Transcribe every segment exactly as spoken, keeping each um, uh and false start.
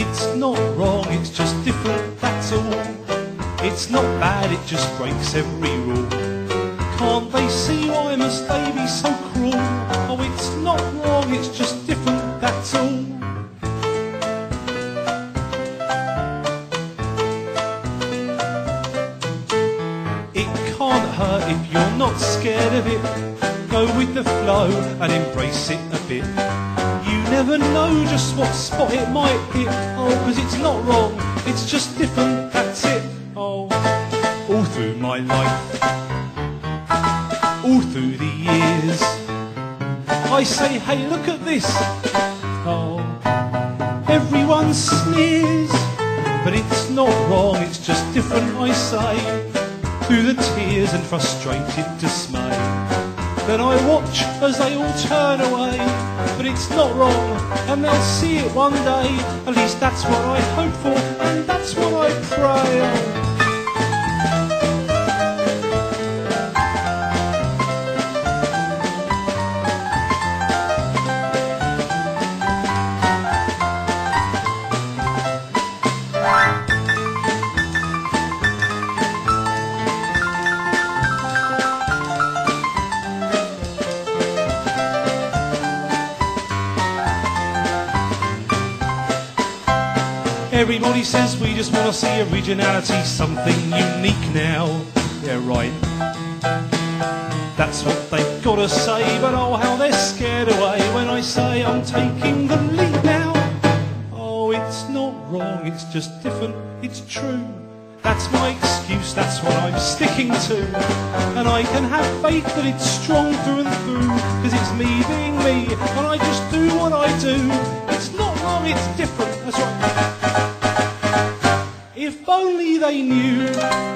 It's not wrong, it's just different, that's all. It's not bad, it just breaks every rule. Can't they see why must they be so cruel? Oh, it's not wrong, it's just different, that's all. It can't hurt if you're not scared of it. Go with the flow and embrace it a bit. You never know just what spot it might hit. Oh, cause it's not wrong, it's just different, that's it. Oh, all through my life, all through the years, I say, hey, look at this. Oh, everyone sneers, but it's not wrong, it's just different, I say. Through the tears and frustrated dismay, then I watch as they all turn away. But it's not wrong, and they'll see it one day. At least that's what I hope for, and that's what I pray. Everybody says we just want to see originality, something unique now. Yeah, right. That's what they've got to say, but oh, how they're scared away when I say I'm taking the lead now. Oh, it's not wrong, it's just different, it's true. That's my excuse, that's what I'm sticking to. And I can have faith that it's strong through and through, because it's me being me, and I just do what I do. It's not wrong, it's different, that's right. If only they knew.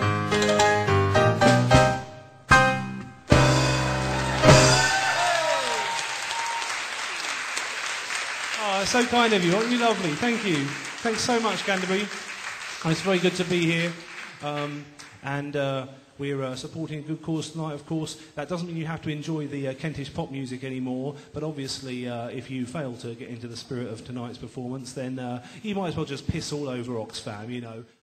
Oh, so kind of you, aren't you lovely? Thank you. Thanks so much, Canterbury. It's very good to be here. Um, and uh, we're uh, supporting a good cause tonight, of course. That doesn't mean you have to enjoy the uh, Kentish pop music anymore, but obviously uh, if you fail to get into the spirit of tonight's performance, then uh, you might as well just piss all over Oxfam, you know.